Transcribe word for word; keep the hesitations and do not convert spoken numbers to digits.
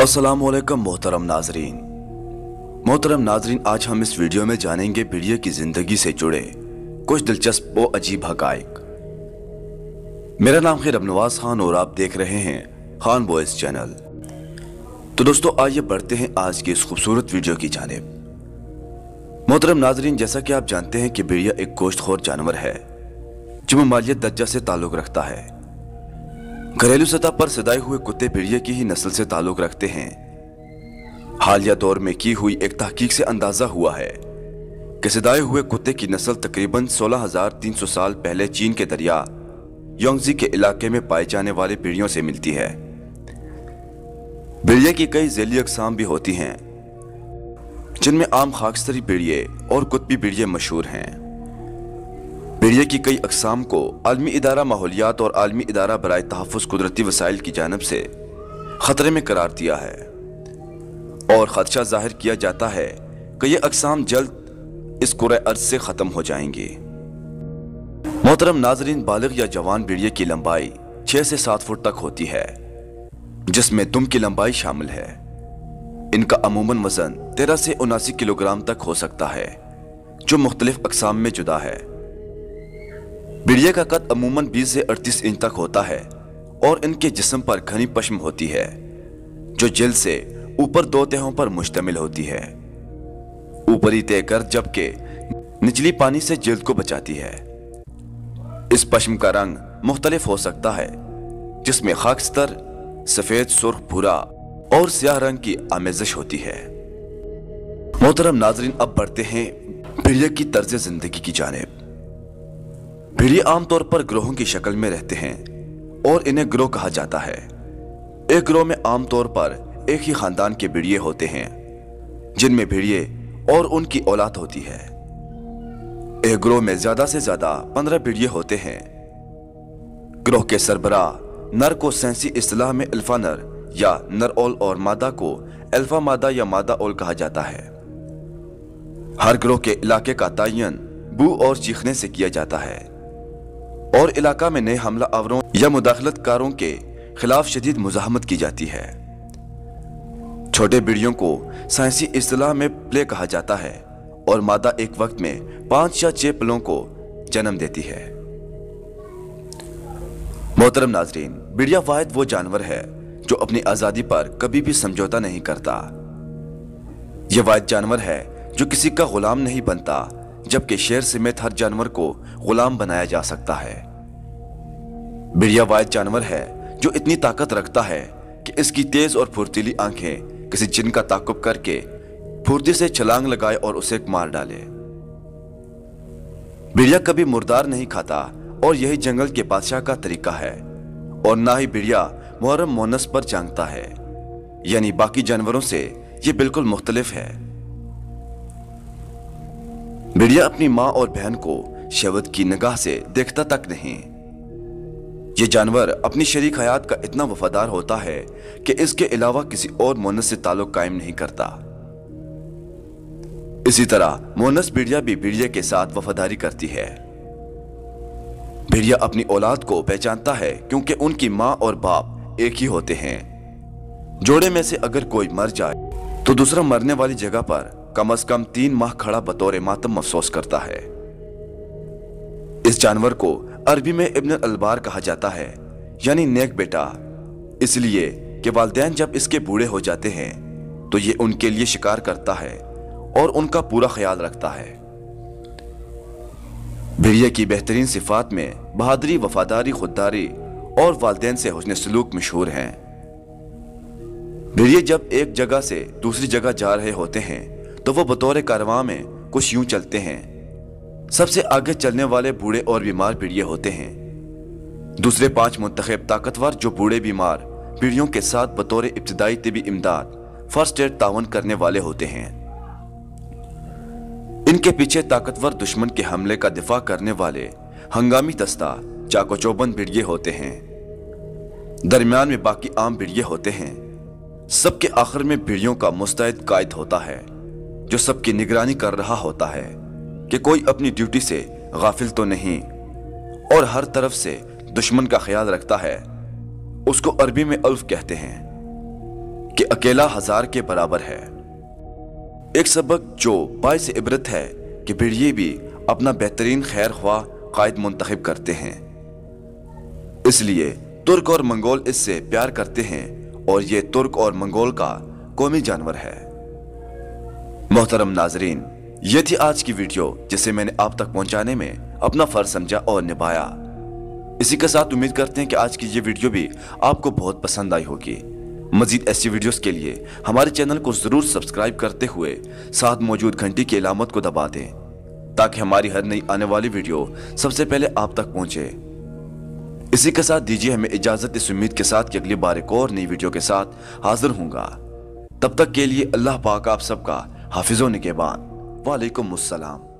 अस्सलामुअलैकुम मोहतरम नाजरीन मोहतरम नाजरीन आज हम इस वीडियो में जानेंगे भेड़िए की जिंदगी से जुड़े कुछ दिलचस्प व अजीब हकायक। मेरा नाम है रबनवाज खान और आप देख रहे हैं खान बॉयज चैनल। तो दोस्तों आइए बढ़ते हैं आज की इस खूबसूरत वीडियो की जानिब। मोहतरम नाजरीन जैसा कि आप जानते हैं कि भेड़िया एक गोश्तखोर जानवर है जो ममालियत दर्जा से ताल्लुक रखता है। घरेलू सतह पर सदाए हुए कुत्ते भेड़िए की ही नस्ल से ताल्लुक रखते हैं। हालिया दौर में की हुई एक तहकीक से अंदाजा हुआ है कि सदाए हुए कुत्ते की नस्ल तकरीबन सोलह हजार तीन सौ साल पहले चीन के दरिया योंगजी के इलाके में पाए जाने वाले भेड़ियों से मिलती है। भेड़िए की कई झैली अक़साम भी होती हैं जिनमें आम खाकस्तरी भेड़िए और कुतबी भेड़िए मशहूर हैं। भेड़िए की कई अक़साम को आलमी इदारा माहौलियात और आलमी इदारा बराए तहफ़्फ़ुज़ कुदरती वसाइल की जानिब से ख़तरे में करार दिया है और ख़दशा ज़ाहिर किया जाता है कि ये अक़साम जल्द इस कुरे अर्ज़ से ख़त्म हो जाएंगी। मोहतरम नाज़रीन बालिग़ या जवान भेड़िए की लंबाई छः से सात फुट तक होती है जिसमें दुम की लंबाई शामिल है। इनका अमूमन वज़न तेरह से उनासी किलोग्राम तक हो सकता है जो मुख्तलिफ अक़साम में जुदा है। भेड़िए का कद अमूमन बीस से अड़तीस इंच तक होता है और इनके जिस्म पर घनी पश्म होती है जो जिल्द से ऊपर दो तहों पर मुश्तमिल होती है। ऊपरी तह गर्द जबकि निचली पानी से जिल्द को बचाती है। इस पश्म का रंग मुख्तलिफ हो सकता है जिसमें खाकस्तर, सफेद, सुर्ख, भूरा और स्याह रंग की आमेज़श होती है। मोहतरम नाज़रीन अब बढ़ते हैं भेड़िए की तर्ज जिंदगी की जानिब। भेड़िए आमतौर पर ग्रोहों की शक्ल में रहते हैं और इन्हें ग्रोह कहा जाता है। एक ग्रोह में आमतौर पर एक ही खानदान के भेड़िए होते हैं जिनमें भेड़िए और उनकी औलाद होती है। एक ग्रोह में ज्यादा से ज्यादा पंद्रह भेड़िए होते हैं। ग्रोह के सरबराह नर को साइंसी इस्तिलाह में अल्फा नर या नर ओल और मादा को अल्फा मादा या मादा ओल कहा जाता है। हर ग्रोह के इलाके का तयन बू और चीखने से किया जाता है और इलाका में नए हमला आवरों या मुदाखलतकारों के खिलाफ शदीद मुज़ाहमत की जाती है। छोटे भेड़ियों को साइंसी इस्तिलाह में प्ले कहा जाता है और मादा एक वक्त में पांच या छह पलों को जन्म देती है। मोहतरम नाजरीन भेड़िया वाहिद वो जानवर है जो अपनी आज़ादी पर कभी भी समझौता नहीं करता। यह वाहिद जानवर है जो किसी का गुलाम नहीं बनता जबकि शेर समेत हर जानवर को गुलाम बनाया जा सकता है। भेड़िया वाहिद जानवर है जो इतनी ताकत रखता है कि इसकी तेज और फुर्तीली आंखें किसी जिन का ताकुब करके फुर्ती से छलांग लगाए और उसे मार डाले। भेड़िया कभी मुर्दार नहीं खाता और यही जंगल के बादशाह का तरीका है और ना ही भेड़िया मुहर्रम मोनस पर जांगता है, यानी बाकी जानवरों से यह बिल्कुल मुख्तलिफ है। भेड़िया अपनी माँ और बहन को शहवत की निगाह से देखता तक नहीं। ये जानवर अपनी शरीक हयात का इतना वफादार होता है कि इसके अलावा किसी और मोनस से ताल्लुक कायम नहीं करता। इसी तरह मोनस भेड़िया भी भेड़िया के साथ वफादारी करती है। भेड़िया अपनी औलाद को पहचानता है क्योंकि उनकी माँ और बाप एक ही होते हैं। जोड़े में से अगर कोई मर जाए तो दूसरा मरने वाली जगह पर कम अज कम तीन माह खड़ा बतौर मातम अफसोस करता है। इस जानवर को अरबी में इब्न अलबार कहा जाता है, यानी नेक बेटा, इसलिए कि वालिदैन जब इसके बूढ़े हो जाते हैं तो ये उनके लिए शिकार करता है और उनका पूरा ख्याल रखता है। भेड़िए की बेहतरीन सिफात में बहादुरी, वफादारी, खुददारी और वालिदैन से हुस्न सलूक मशहूर हैं। भेड़िए जब एक जगह से दूसरी जगह जा रहे होते हैं तो वो बतौर कारवां में कुछ यूं चलते हैं। सबसे आगे चलने वाले बूढ़े और बीमार भेड़िए होते हैं। दूसरे पांच मुंतखब ताकतवर जो बूढ़े बीमार भेड़ियों के साथ बतौर इब्तिदाई तिबी इमदाद फर्स्ट एड तावन करने वाले होते हैं। इनके पीछे ताकतवर दुश्मन के हमले का दिफा करने वाले हंगामी दस्ता चाको चौबंद भेड़िए होते हैं। दरमियान में बाकी आम भेड़िए होते हैं। सबके आखिर में भेड़ियों का मुस्तैद कायद होता है जो सबकी निगरानी कर रहा होता है कि कोई अपनी ड्यूटी से गाफिल तो नहीं और हर तरफ से दुश्मन का ख्याल रखता है। उसको अरबी में अल्फ कहते हैं। कि अकेला हजार के बराबर है। एक सबक जो बाइस इबरत है कि भेड़िए भी अपना बेहतरीन खैर ख्वाह कायद मुंतखब करते हैं, इसलिए तुर्क और मंगोल इससे प्यार करते हैं और ये तुर्क और मंगोल का कौमी जानवर है। मोहतरम नाजरीन, ये थी आज की वीडियो जिसे मैंने आप तक पहुंचाने में अपना फर्ज समझा और निभाया। इसी के साथ उम्मीद करते हैं कि आज की ये वीडियो भी आपको बहुत पसंद आई होगी। मजीद ऐसी वीडियोस के लिए हमारे चैनल को जरूर सब्सक्राइब करते हुए साथ मौजूद घंटी की अलामत को दबा दें, ताकि हमारी हर नई आने वाली वीडियो सबसे पहले आप तक पहुंचे। इसी के साथ दीजिए हमें इजाजत, इस उम्मीद के साथ कि अगली बार एक और नई वीडियो के साथ हाजिर होऊंगा। तब तक के लिए अल्लाह पाक आप सबका हाफिज़ो निगहबान। वालेकुम अस्सलाम।